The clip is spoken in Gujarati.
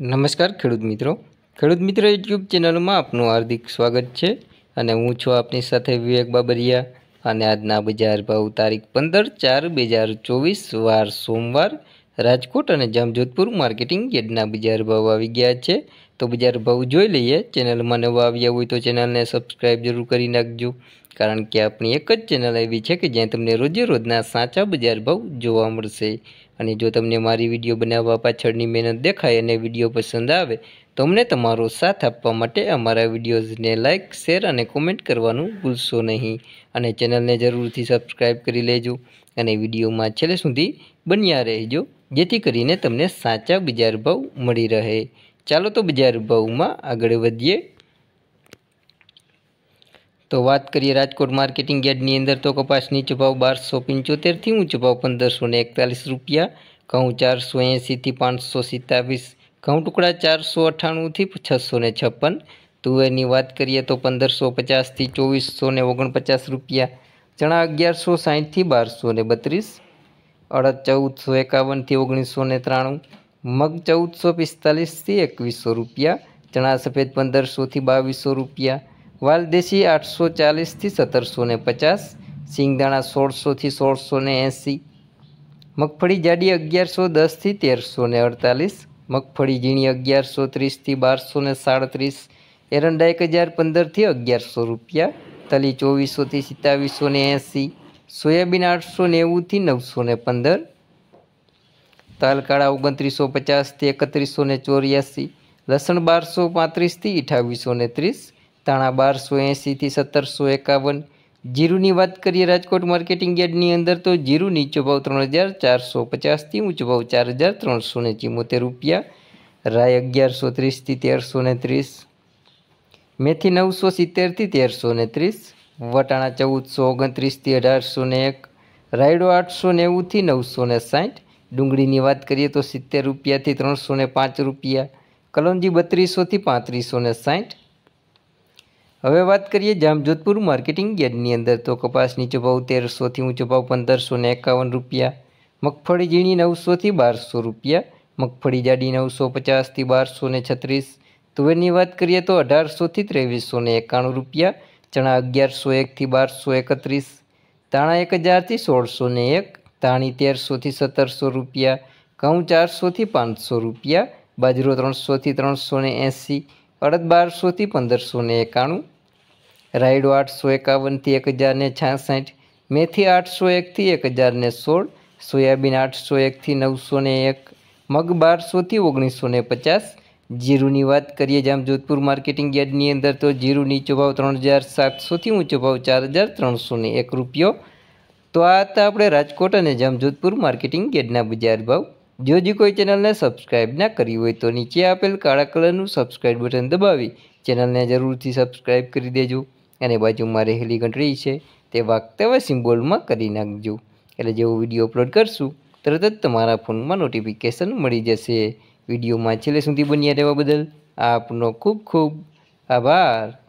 નમસ્કાર ખેડૂત મિત્રો યુટ્યુબ ચેનલમાં આપનું હાર્દિક સ્વાગત છે અને હું છું આપની સાથે વિવેક બાબરિયા અને આજના બજાર ભાવ તારીખ 15/4/2024 વાર સોમવાર રાજકોટ અને જામજોધપુર માર્કેટિંગ યાર્ડના બજાર ભાવ આવી ગયા છે। તો બજાર ભાવ જોઈ લઈએ। ચેનલમાં નવા આવ્યા હોય તો ચેનલને સબસ્ક્રાઈબ જરૂર કરી નાખજો, કારણ કે આપણી એક જ ચેનલ એવી છે કે જ્યાં તમને રોજે રોજના સાચા બજાર ભાવ જોવા મળશે। અને જો તમને મારી વિડીયો બનાવવા પાછળની મહેનત દેખાય અને વિડીયો પસંદ આવે તો અમને તમારો સાથ આપવા માટે અમારા વિડીયોઝને લાઇક, શેર અને કોમેન્ટ કરવાનું ભૂલશો નહીં અને ચેનલને જરૂરથી સબસ્ક્રાઈબ કરી લેજો અને વિડીયોમાં છેલ્લે સુધી બન્યા રહેજો, જેથી કરીને તમને સાચા બજાર ભાવ મળી રહે। ચાલો તો બજાર ભાવમાં આગળ વધીએ। તો વાત કરીએ રાજકોટ માર્કેટિંગ યાર્ડની અંદર તો કપાસ નીચો ભાવ 1275 ઊંચો ભાવ 1541 રૂપિયા, ઘઉં 480 થી 527, ઘઉં ટુકડા 498 થી 656। તુવેરની વાત કરીએ તો 1550 થી 2449 રૂપિયા, ચણા 1160 થી 1232, અડદ 1451 થી 1993, મગ 1445 થી 2100 રૂપિયા, ચણા સફેદ 1500 થી 2200 રૂપિયા, વાલ દેશી 840 થી 1750, સિંગદાણા 1600 થી 1680, મગફળી જાડી 1110 થી 1348, મગફળી ઝીણી 1130 થી 1237, એરંડા 1015 થી 1100 રૂપિયા, તલી 2400 થી 2780, સોયાબીન 890 થી 915, તલ કાળા 2950 થી 3184, લસણ 1235 થી 2830, ધાણા 1280 થી 1751। જીરુની વાત કરીએ રાજકોટ માર્કેટિંગ યાર્ડની અંદર તો જીરું નીચો ભાવ 3450 થી ઊંચો ભાવ 4374 રૂપિયા, રાય 1130 થી 1330, મેથી 970 થી 1330, વટાણા 1429 થી 1801, રાયડો 890 થી 960। ડુંગળીની વાત કરીએ તો 70 રૂપિયાથી 305 રૂપિયા, કલંજી 3200 થી 3560। હવે વાત કરીએ જામજોધપુર માર્કેટિંગ યાર્ડની અંદર તો કપાસ નીચો ભાવ 1300 થી ઊંચો ભાવ 1551 રૂપિયા, મગફળી ઝીણી 900 થી 1200 રૂપિયા, મગફળી જાડી 950 થી 1236। તુવેરની વાત કરીએ તો 1800 થી 2391 રૂપિયા, ચણા 1101 થી 1231, ધાણા 1000 થી 1601, ધાણી 1300 થી 1700 રૂપિયા, ઘઉં 400 થી 500 રૂપિયા, બાજરો 300 થી 380, અડદ 1200 થી 1591, રાયડો 851 થી 1066, મેથી 801 થી 1016, સોયાબીન 801 થી 901, મગ 1200 થી 1950। જીરુની વાત કરીએ જામજોધપુર માર્કેટિંગ યાર્ડની અંદર તો જીરું નીચો ભાવ 3700 થી ઊંચો ભાવ 4301 રૂપિયો। તો આ હતા આપણે રાજકોટ અને જામજોધપુર માર્કેટિંગ યાર્ડના બજાર ભાવ। જો કોઈ ચેનલને સબસ્ક્રાઈબ ના કરી હોય તો નીચે આપેલ કાળા કલરનું સબસ્ક્રાઈબ બટન દબાવી ચેનલને જરૂરથી સબસ્ક્રાઈબ કરી દેજો અને બાજુમાં રહેલી ઘંટડી છે તે વાગતા હોય સિમ્બોલમાં કરી નાખજો, એટલે જેવો વિડીયો અપલોડ કરશું તરત જ તમારા ફોનમાં નોટિફિકેશન મળી જશે। વિડીયોમાં છેલ્લે સુધી બન્યા રહેવા બદલ આપનો ખૂબ ખૂબ આભાર।